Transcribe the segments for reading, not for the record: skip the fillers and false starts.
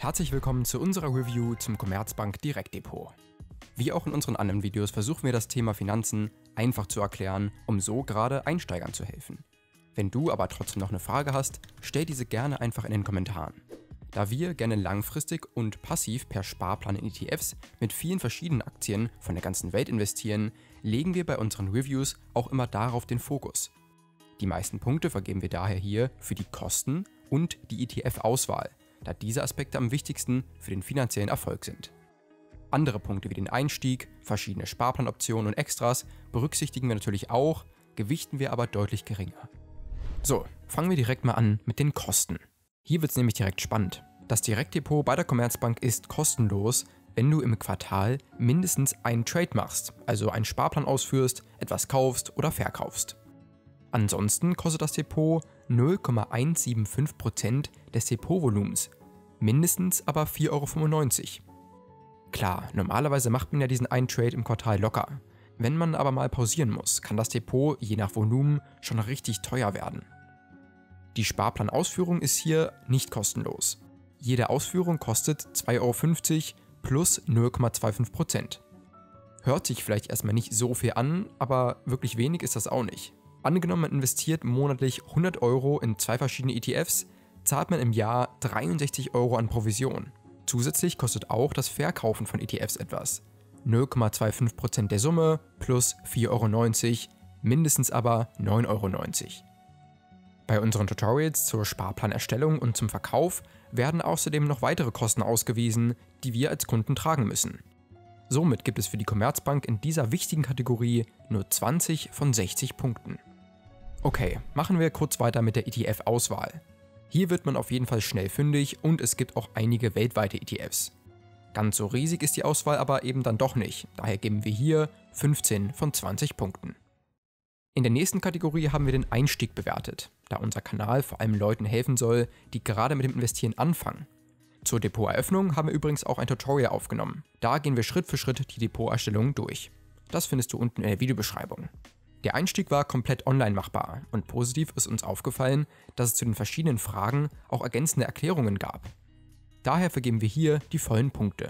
Herzlich willkommen zu unserer Review zum Commerzbank Direktdepot. Wie auch in unseren anderen Videos versuchen wir das Thema Finanzen einfach zu erklären, um so gerade Einsteigern zu helfen. Wenn du aber trotzdem noch eine Frage hast, stell diese gerne einfach in den Kommentaren. Da wir gerne langfristig und passiv per Sparplan in ETFs mit vielen verschiedenen Aktien von der ganzen Welt investieren, legen wir bei unseren Reviews auch immer darauf den Fokus. Die meisten Punkte vergeben wir daher hier für die Kosten und die ETF-Auswahl, da diese Aspekte am wichtigsten für den finanziellen Erfolg sind. Andere Punkte wie den Einstieg, verschiedene Sparplanoptionen und Extras berücksichtigen wir natürlich auch, gewichten wir aber deutlich geringer. So, fangen wir direkt mal an mit den Kosten. Hier wird es nämlich direkt spannend. Das Direktdepot bei der Commerzbank ist kostenlos, wenn du im Quartal mindestens einen Trade machst, also einen Sparplan ausführst, etwas kaufst oder verkaufst. Ansonsten kostet das Depot 0,175% des Depotvolumens, mindestens aber 4,95 €. Klar, normalerweise macht man ja diesen einen Trade im Quartal locker. Wenn man aber mal pausieren muss, kann das Depot je nach Volumen schon richtig teuer werden. Die Sparplanausführung ist hier nicht kostenlos. Jede Ausführung kostet 2,50 € plus 0,25%. Hört sich vielleicht erstmal nicht so viel an, aber wirklich wenig ist das auch nicht. Angenommen, man investiert monatlich 100 € in 2 verschiedene ETFs, zahlt man im Jahr 63 € an Provision. Zusätzlich kostet auch das Verkaufen von ETFs etwas. 0,25% der Summe plus 4,90 €, mindestens aber 9,90 €. Bei unseren Tutorials zur Sparplanerstellung und zum Verkauf werden außerdem noch weitere Kosten ausgewiesen, die wir als Kunden tragen müssen. Somit gibt es für die Commerzbank in dieser wichtigen Kategorie nur 20 von 60 Punkten. Okay, machen wir kurz weiter mit der ETF-Auswahl. Hier wird man auf jeden Fall schnell fündig und es gibt auch einige weltweite ETFs. Ganz so riesig ist die Auswahl aber eben dann doch nicht, daher geben wir hier 15 von 20 Punkten. In der nächsten Kategorie haben wir den Einstieg bewertet, da unser Kanal vor allem Leuten helfen soll, die gerade mit dem Investieren anfangen. Zur Depoteröffnung haben wir übrigens auch ein Tutorial aufgenommen. Da gehen wir Schritt für Schritt die Depoterstellung durch. Das findest du unten in der Videobeschreibung. Der Einstieg war komplett online machbar und positiv ist uns aufgefallen, dass es zu den verschiedenen Fragen auch ergänzende Erklärungen gab. Daher vergeben wir hier die vollen Punkte.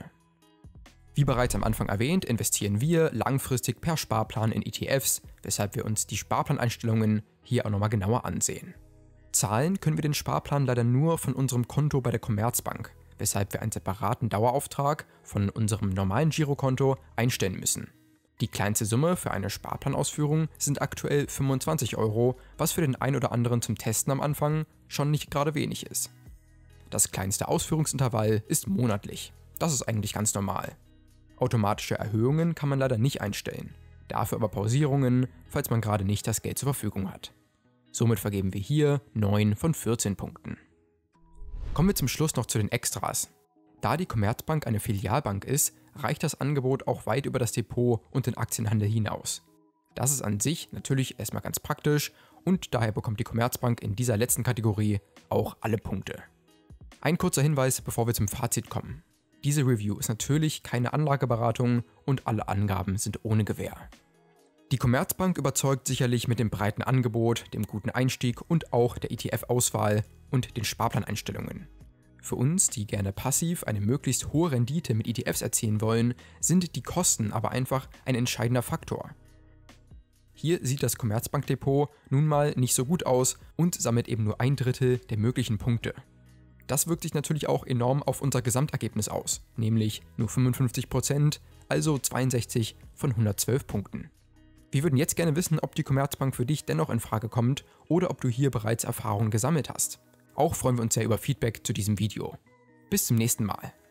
Wie bereits am Anfang erwähnt, investieren wir langfristig per Sparplan in ETFs, weshalb wir uns die Sparplaneinstellungen hier auch nochmal genauer ansehen. Zahlen können wir den Sparplan leider nur von unserem Konto bei der Commerzbank, weshalb wir einen separaten Dauerauftrag von unserem normalen Girokonto einstellen müssen. Die kleinste Summe für eine Sparplanausführung sind aktuell 25 €, was für den einen oder anderen zum Testen am Anfang schon nicht gerade wenig ist. Das kleinste Ausführungsintervall ist monatlich. Das ist eigentlich ganz normal. Automatische Erhöhungen kann man leider nicht einstellen, dafür aber Pausierungen, falls man gerade nicht das Geld zur Verfügung hat. Somit vergeben wir hier 9 von 14 Punkten. Kommen wir zum Schluss noch zu den Extras. Da die Commerzbank eine Filialbank ist, reicht das Angebot auch weit über das Depot und den Aktienhandel hinaus. Das ist an sich natürlich erstmal ganz praktisch und daher bekommt die Commerzbank in dieser letzten Kategorie auch alle Punkte. Ein kurzer Hinweis, bevor wir zum Fazit kommen. Diese Review ist natürlich keine Anlageberatung und alle Angaben sind ohne Gewähr. Die Commerzbank überzeugt sicherlich mit dem breiten Angebot, dem guten Einstieg und auch der ETF-Auswahl und den Sparplaneinstellungen. Für uns, die gerne passiv eine möglichst hohe Rendite mit ETFs erzielen wollen, sind die Kosten aber einfach ein entscheidender Faktor. Hier sieht das Commerzbankdepot nun mal nicht so gut aus und sammelt eben nur 1/3 der möglichen Punkte. Das wirkt sich natürlich auch enorm auf unser Gesamtergebnis aus, nämlich nur 55%, also 62 von 112 Punkten. Wir würden jetzt gerne wissen, ob die Commerzbank für dich dennoch in Frage kommt oder ob du hier bereits Erfahrungen gesammelt hast. Auch freuen wir uns sehr über Feedback zu diesem Video. Bis zum nächsten Mal.